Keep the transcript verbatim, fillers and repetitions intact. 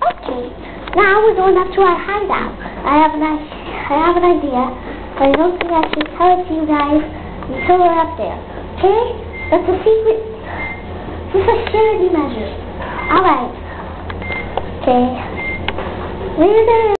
Okay, now we're going up to our hideout. I have an, I have an idea, but I don't think I should tell it to you guys until we're up there. Okay? That's a secret. This is a surety measure. Alright. Okay. Later.